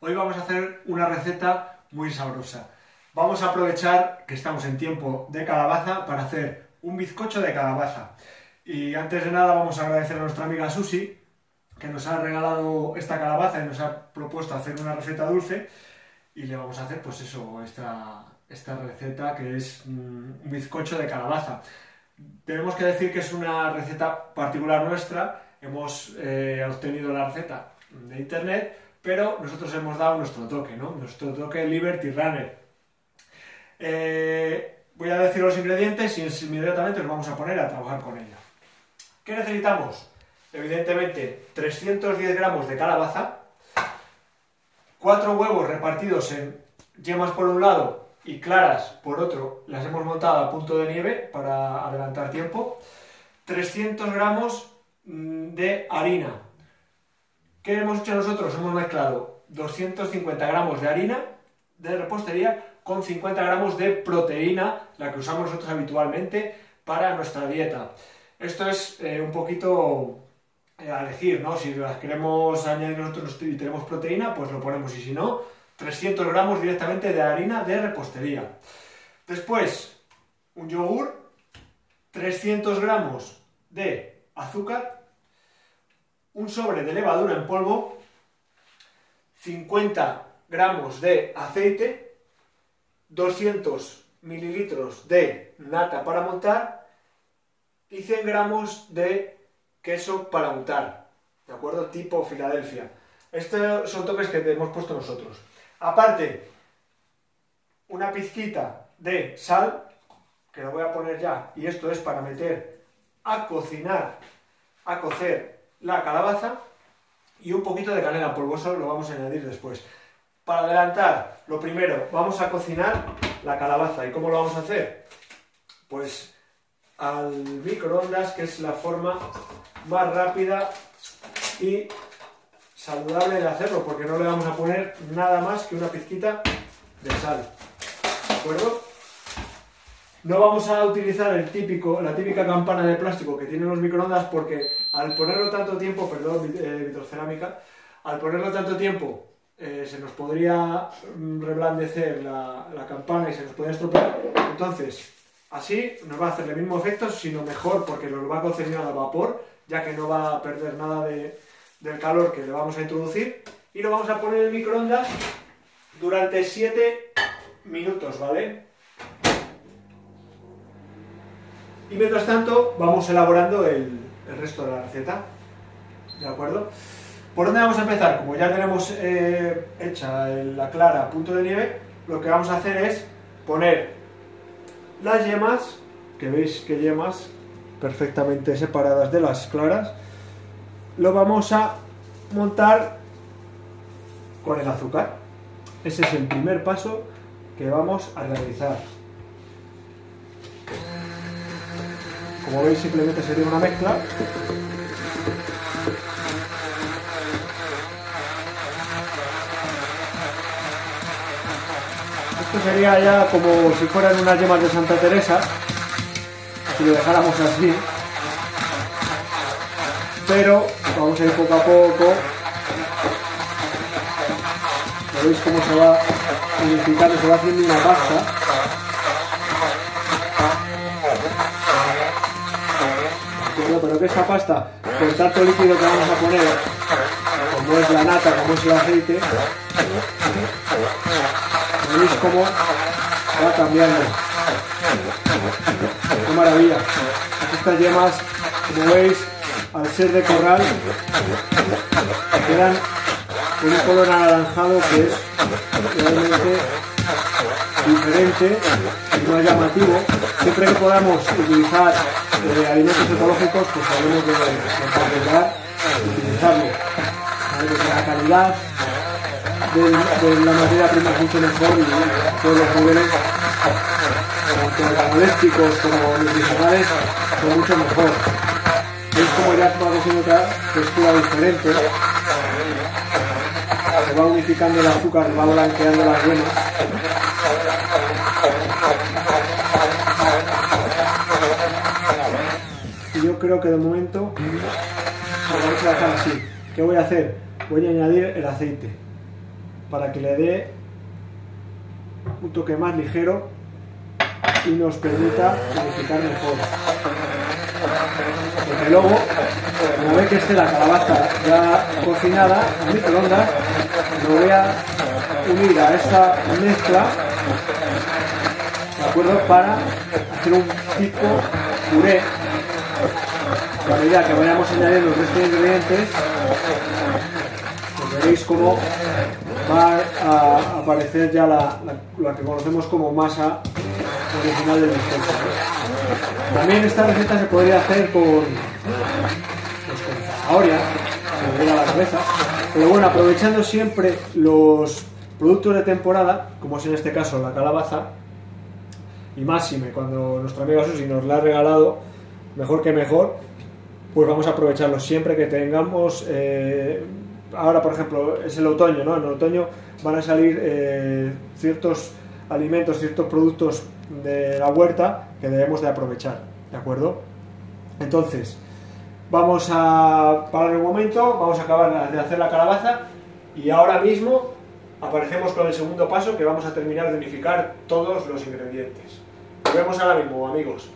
Hoy vamos a hacer una receta muy sabrosa. Vamos a aprovechar que estamos en tiempo de calabaza para hacer un bizcocho de calabaza. Y antes de nada vamos a agradecer a nuestra amiga Susi, que nos ha regalado esta calabaza y nos ha propuesto hacer una receta dulce. Y le vamos a hacer pues eso, esta receta que es un bizcocho de calabaza. Tenemos que decir que es una receta particular nuestra. Hemos obtenido la receta de internet, pero nosotros hemos dado nuestro toque, ¿no? Nuestro toque Liberty Runner. Voy a decir los ingredientes y inmediatamente nos vamos a poner a trabajar con ella. ¿Qué necesitamos? Evidentemente 310 gramos de calabaza, 4 huevos repartidos en yemas por un lado y claras por otro, las hemos montado a punto de nieve para adelantar tiempo, 300 gramos de harina. ¿Qué hemos hecho nosotros? Hemos mezclado 250 gramos de harina de repostería con 50 gramos de proteína, la que usamos nosotros habitualmente para nuestra dieta. Esto es un poquito a elegir, ¿no? Si las queremos añadir nosotros y tenemos proteína, pues lo ponemos, y si no, 300 gramos directamente de harina de repostería. Después, un yogur, 300 gramos de azúcar, un sobre de levadura en polvo, 50 gramos de aceite, 200 mililitros de nata para montar y 100 gramos de queso para untar, ¿de acuerdo? Tipo Filadelfia. Estos son toques que hemos puesto nosotros. Aparte, una pizquita de sal, que lo voy a poner ya, y esto es para meter a cocinar, a cocer la calabaza, y un poquito de canela en polvo, eso lo vamos a añadir después. Para adelantar, lo primero, vamos a cocinar la calabaza. ¿Y cómo lo vamos a hacer? Pues al microondas, que es la forma más rápida y saludable de hacerlo, porque no le vamos a poner nada más que una pizquita de sal, ¿de acuerdo? No vamos a utilizar la típica campana de plástico que tienen los microondas, porque al ponerlo tanto tiempo, vitrocerámica, al ponerlo tanto tiempo se nos podría reblandecer la campana y se nos podría estropear. Entonces, así nos va a hacer el mismo efecto, sino mejor, porque nos va a cocinar a vapor, ya que no va a perder nada del calor que le vamos a introducir. Y lo vamos a poner en el microondas durante 7 minutos, ¿vale? Y mientras tanto vamos elaborando el resto de la receta, ¿de acuerdo? ¿Por dónde vamos a empezar? Como ya tenemos hecha la clara a punto de nieve, lo que vamos a hacer es poner las yemas, que veis que yemas perfectamente separadas de las claras, lo vamos a montar con el azúcar. Ese es el primer paso que vamos a realizar. Como veis, simplemente sería una mezcla. Esto sería ya como si fueran unas yemas de Santa Teresa, si lo dejáramos así. Pero vamos a ir poco a poco. ¿Veis cómo se va unificando, se va haciendo una pasta? Pero que esta pasta, con tanto líquido que vamos a poner, como es la nata, como es el aceite, veis cómo va cambiando. ¡Qué maravilla! Estas yemas, como veis, al ser de corral, quedan con un color anaranjado que es realmente diferente y más llamativo. Siempre que podamos utilizar alimentos ecológicos, pues sabemos de calidad y utilizarlo. Que la calidad de la materia prima es mucho mejor y todos los niveles, tanto organolépticos como nutricionales, son mucho mejor. Veis como ya va cogiendo otra textura diferente, se va unificando el azúcar, va blanqueando las yemas. Y yo creo que de momento lo vamos a dejar así. ¿Qué voy a hacer? Voy a añadir el aceite. para que le dé un toque más ligero y nos permita unificar mejor. Porque luego, una vez que esté la calabaza ya cocinada en microondas, lo voy a unir a esta mezcla, ¿de acuerdo? Para hacer un tipo puré. A medida que vayamos añadiendo los restos de ingredientes, pues veréis cómo va a aparecer ya la que conocemos como masa original del bizcocho. También esta receta se podría hacer con zanahoria, se me viene a la cabeza, pero bueno, aprovechando siempre los productos de temporada, como es en este caso la calabaza, y máxime cuando nuestra amiga Susi nos la ha regalado, mejor que mejor, pues vamos a aprovecharlo siempre que tengamos. Ahora, por ejemplo, es el otoño, ¿no? En el otoño van a salir ciertos alimentos, ciertos productos de la huerta que debemos de aprovechar, ¿de acuerdo? Entonces, vamos a parar un momento, vamos a acabar de hacer la calabaza y ahora mismo aparecemos con el segundo paso, que vamos a terminar de unificar todos los ingredientes. Nos vemos ahora mismo, amigos.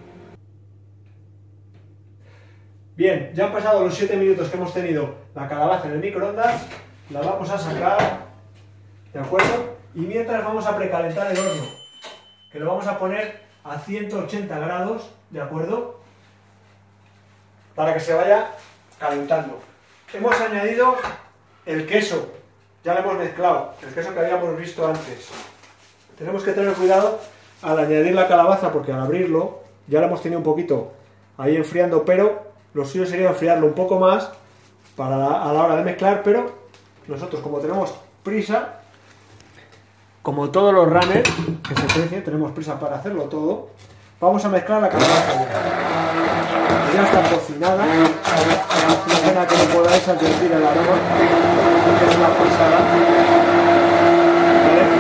Bien, ya han pasado los 7 minutos que hemos tenido la calabaza en el microondas, la vamos a sacar, ¿de acuerdo? Y mientras vamos a precalentar el horno, que lo vamos a poner a 180 grados, ¿de acuerdo? Para que se vaya calentando. Hemos añadido el queso, ya lo hemos mezclado, el queso que habíamos visto antes. Tenemos que tener cuidado al añadir la calabaza, porque al abrirlo ya lo hemos tenido un poquito ahí enfriando, pero lo suyo sería enfriarlo un poco más a la hora de mezclar, pero nosotros, como tenemos prisa, como todos los runners que se precian, tenemos prisa para hacerlo todo, vamos a mezclar la calabaza ya está cocinada. Una pena que no podáis advertir el aroma, porque es una pasada. ¿Vale?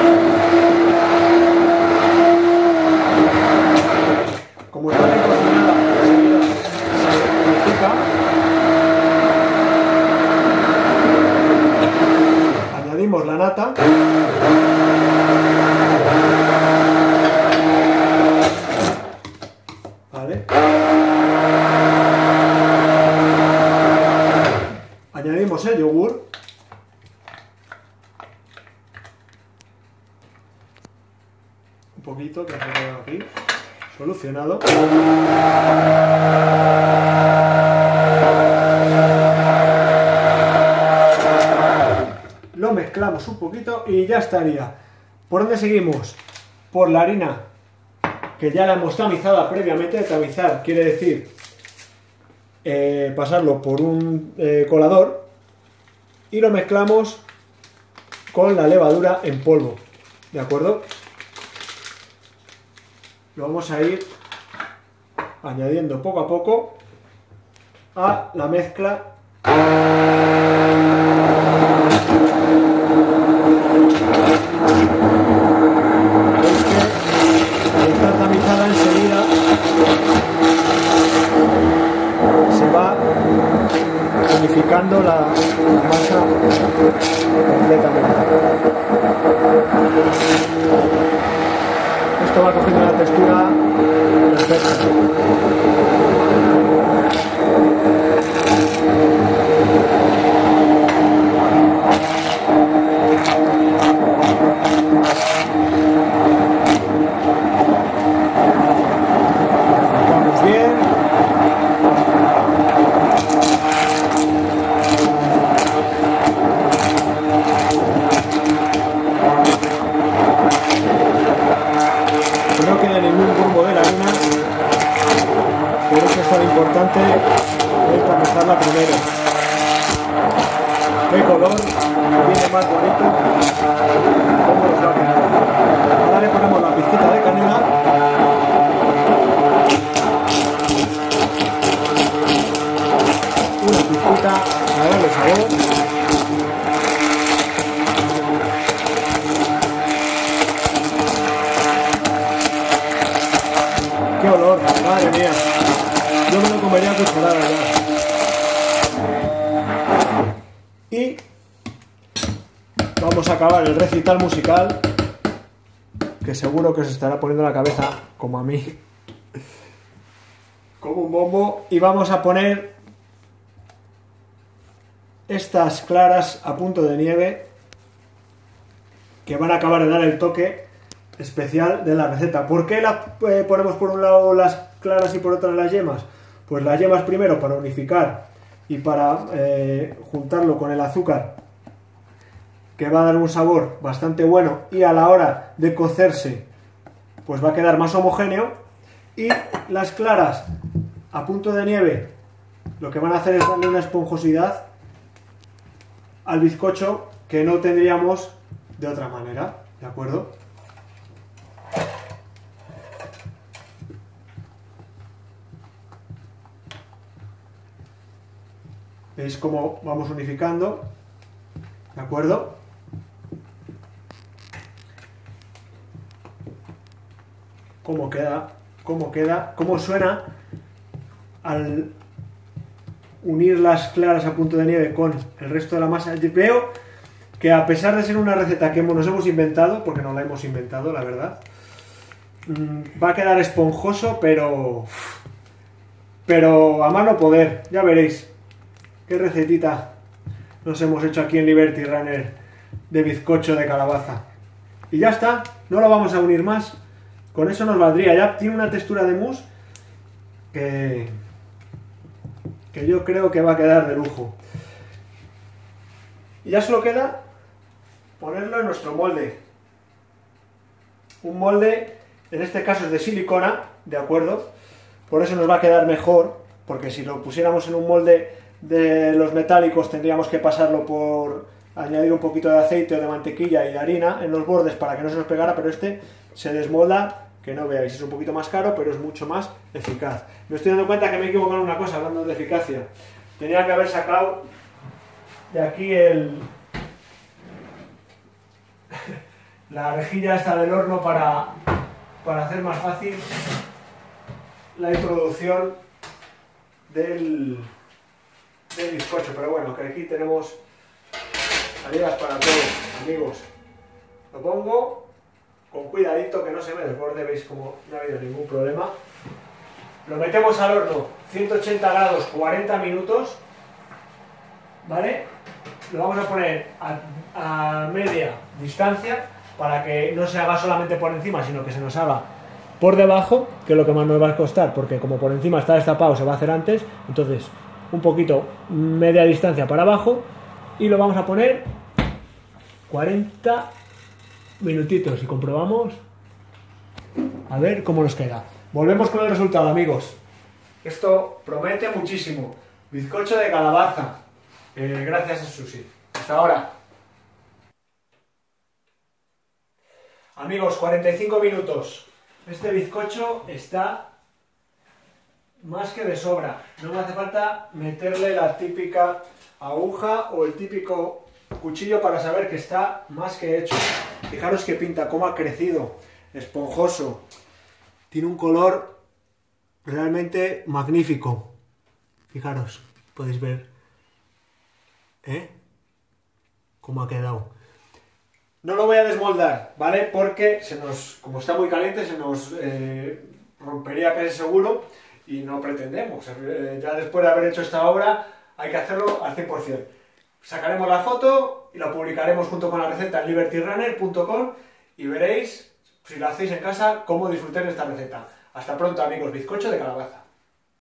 Como está bien cocinada, se unifica. Añadimos la nata. ¿Vale? Añadimos el yogur. Un poquito, que tengo aquí. Solucionado. Lo mezclamos un poquito y ya estaría. ¿Por dónde seguimos? Por la harina, que ya la hemos tamizado previamente. Tamizar quiere decir pasarlo por un colador, y lo mezclamos con la levadura en polvo, ¿de acuerdo? Lo vamos a ir añadiendo poco a poco a la mezcla. Al estar tamizada, enseguida se va unificando la masa completamente. Esto va cogiendo una textura perfecta. Vamos bien. Que no quede ningún grumbo de la harina, por eso es tan importante tamizarla primero. Qué color viene más bonito, cómo nos va a quedar. Ahora le ponemos la pizquita de canela. Una pizquita para darle sabor. ¡Qué olor! ¡Madre mía! Yo me lo comería a cucharada ya. Y vamos a acabar el recital musical, que seguro que os estará poniendo la cabeza, como a mí, como un bombo, y vamos a poner estas claras a punto de nieve que van a acabar de dar el toque especial de la receta. ¿Por qué ponemos por un lado las claras y por otro las yemas? Pues las yemas primero para unificar y para juntarlo con el azúcar, que va a dar un sabor bastante bueno, y a la hora de cocerse pues va a quedar más homogéneo. Y las claras a punto de nieve lo que van a hacer es darle una esponjosidad al bizcocho que no tendríamos de otra manera, ¿de acuerdo? ¿Veis cómo vamos unificando? ¿De acuerdo? ¿Cómo suena al unir las claras a punto de nieve con el resto de la masa? Veo que, a pesar de ser una receta que nos hemos inventado, porque no la hemos inventado, la verdad, va a quedar esponjoso, pero a mano poder. Ya veréis qué recetita nos hemos hecho aquí en Liberty Runner de bizcocho de calabaza. Y ya está, no lo vamos a unir más. Con eso nos valdría. Ya tiene una textura de mousse que yo creo que va a quedar de lujo. Y ya solo queda ponerlo en nuestro molde. Un molde, en este caso es de silicona, ¿de acuerdo? Por eso nos va a quedar mejor, porque si lo pusiéramos en un molde de los metálicos tendríamos que pasarlo por añadir un poquito de aceite o de mantequilla y de harina en los bordes para que no se nos pegara, pero este se desmolda, que no veáis, es un poquito más caro, pero es mucho más eficaz. Me estoy dando cuenta que me he equivocado en una cosa, hablando de eficacia. Tenía que haber sacado de aquí la rejilla esta del horno para hacer más fácil la introducción del bizcocho, pero bueno, que aquí tenemos salidas para todos, amigos. Lo pongo con cuidadito que no se me desborde, veis como no ha habido ningún problema. Lo metemos al horno, 180 grados, 40 minutos, ¿vale? Lo vamos a poner a media distancia para que no se haga solamente por encima, sino que se nos haga por debajo, que es lo que más nos va a costar, porque como por encima está destapado se va a hacer antes. Entonces un poquito media distancia para abajo, y lo vamos a poner 40 minutitos y comprobamos a ver cómo nos queda. Volvemos con el resultado, amigos. Esto promete muchísimo. Bizcocho de calabaza, gracias a Susi. Hasta ahora. Amigos, 45 minutos. Este bizcocho está más que de sobra. No me hace falta meterle la típica aguja o el típico cuchillo para saber que está más que hecho. Fijaros qué pinta, cómo ha crecido, esponjoso. Tiene un color realmente magnífico. Fijaros, podéis ver, cómo ha quedado. No lo voy a desmoldar, ¿vale? Porque como está muy caliente, se nos rompería casi seguro, y no pretendemos. Ya después de haber hecho esta obra hay que hacerlo al 100%. Sacaremos la foto y la publicaremos junto con la receta en libertyrunner.com, y veréis, si lo hacéis en casa, cómo disfrutar de esta receta. Hasta pronto, amigos. Bizcocho de calabaza.